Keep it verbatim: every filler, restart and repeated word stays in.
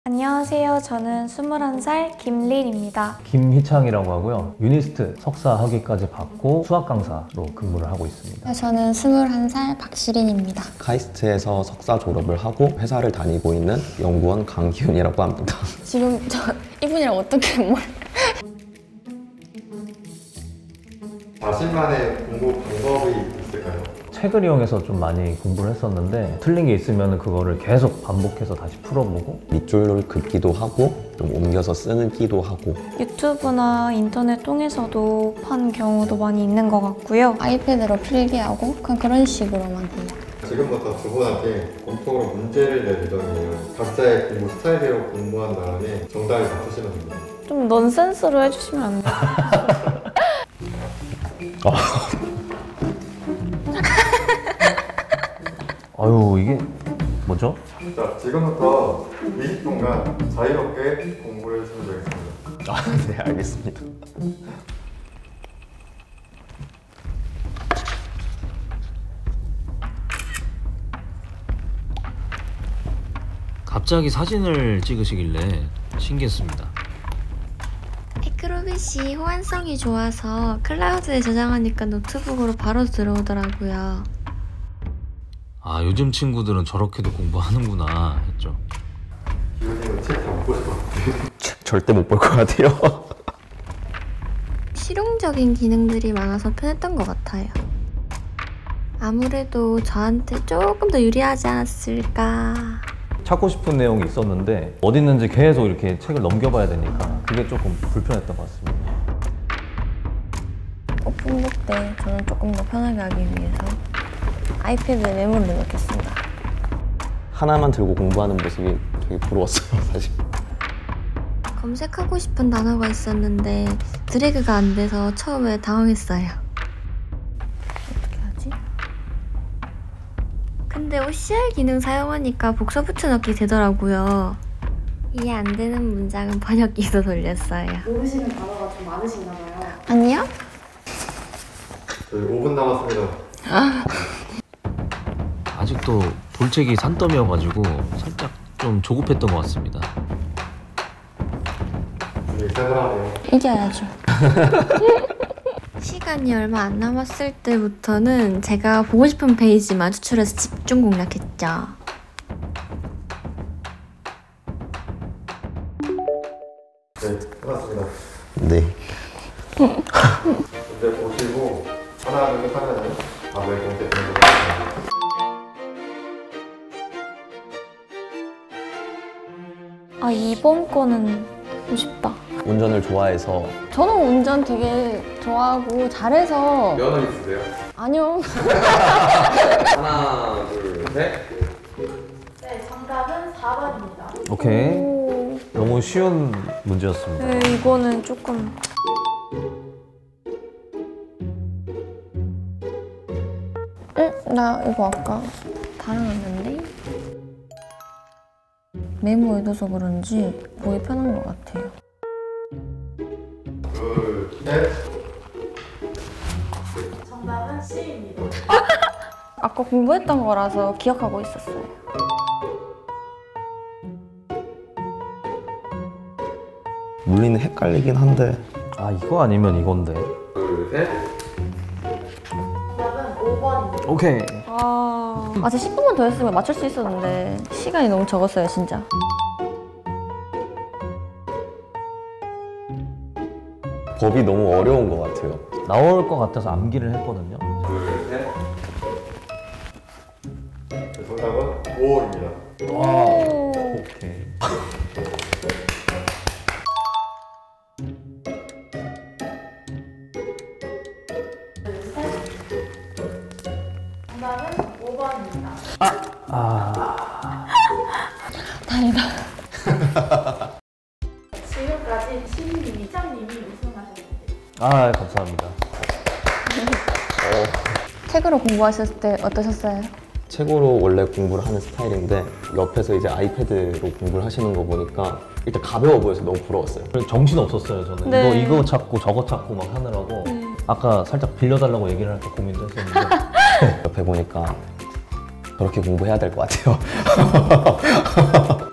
안녕하세요. 저는 스물한 살 김린입니다. 김희창이라고 하고요. 유니스트 석사 학위까지 받고 수학 강사로 근무를 하고 있습니다. 저는 스물한 살 박시린입니다. 카이스트에서 석사 졸업을 하고 회사를 다니고 있는 연구원 강기훈이라고 합니다. 지금 저 이분이랑 어떻게 뭘... 자신만의 공부 방법이 있을까요? 책을 이용해서 좀 많이 공부를 했었는데 틀린 게 있으면 그거를 계속 반복해서 다시 풀어보고 밑줄을 긋기도 하고 좀 옮겨서 쓰기도 하고 유튜브나 인터넷 통해서도 판 경우도 많이 있는 것 같고요. 아이패드로 필기하고 그냥 그런 식으로만 해요. 지금부터 두 분한테 공통으로 문제를 낼 예정이에요. 각자의 공부 스타일대로 공부한 다음에 정답을 맞추시면 됩니다. 좀 넌센스로 해주시면 안 돼요? 아유 이게 뭐죠? 자, 지금부터 이십 분간 자유롭게 공부를 해주시면 되겠습니다. 아, 네, 알겠습니다. 갑자기 사진을 찍으시길래 신기했습니다. 에크로빗이 호환성이 좋아서 클라우드에 저장하니까 노트북으로 바로 들어오더라고요. 아, 요즘 친구들은 저렇게도 공부하는구나 했죠. 기훈이는 책 다 못 보실 것 같아요. 절대 못 볼 것 같아요. 실용적인 기능들이 많아서 편했던 것 같아요. 아무래도 저한테 조금 더 유리하지 않았을까. 찾고 싶은 내용이 있었는데 어디 있는지 계속 이렇게 책을 넘겨봐야 되니까 그게 조금 불편했던 것 같습니다. 오픈북 때 저는 조금 더 편하게 하기 위해서 아이패드에 메모를 넣겠습니다. 하나만 들고 공부하는 모습이 되게 부러웠어요, 사실. 검색하고 싶은 단어가 있었는데 드래그가 안 돼서 처음에 당황했어요. 어떻게 하지? 근데 오씨알 기능 사용하니까 복사 붙여넣기 되더라고요. 이해 안 되는 문장은 번역기도 돌렸어요. 모르시는 단어가 좀 많으신가 봐요. 아니요? 저희 오 분 남았습니다. 아직도 볼책이 산더미여가지고 살짝 좀 조급했던 것 같습니다. 이제 세분하네요. 이겨야죠. 시간이 얼마 안 남았을 때부터는 제가 보고 싶은 페이지만 추출해서 집중 공략했죠. 네, 끝났습니다. 네. 이제 보시고 하나, 둘, 셋 하면은 답을 공개되는 걸로 하겠습니다. 아, 이번 거는 좀 쉽다. 운전을 좋아해서 저는 운전 되게 좋아하고 잘해서 면허 있으세요? 아니요. 하나, 둘, 셋. 네, 정답은 사 번입니다. 오케이. 오, 너무 쉬운 문제였습니다. 네, 이거는 조금... 응? 나 이거 아까 달아놨는데? 메모해둬서 그런지 보기 편한 것 같아요. 둘, 셋. 정답은 C입니다. 아까 공부했던 거라서 기억하고 있었어요. 물리는 헷갈리긴 한데 아 이거 아니면 이건데. 둘, 셋. 정답은 오 번입니다. 오케이. 아... 아, 진짜 십 분만 더 했으면 맞출 수 있었는데 시간이 너무 적었어요, 진짜. 법이 너무 어려운 것 같아요. 나올 것 같아서 암기를 했거든요. 둘, 셋. 네, 정답은 오입니다. 와. 오케이. 정답은 오 번입니다. 아. 다행이다. 지금까지 신님이, 희정님이 우승하셨는데 아 감사합니다. 책으로 공부하셨을 때 어떠셨어요? 책으로 원래 공부를 하는 스타일인데 옆에서 이제 아이패드로 공부를 하시는 거 보니까 일단 가벼워 보여서 너무 부러웠어요. 정신 없었어요 저는. 네. 이거 이거 찾고 저거 찾고 막 하느라고. 아까 살짝 빌려달라고 얘기를 할까 고민도 했었는데. 옆에 보니까 그렇게 공부해야 될 것 같아요.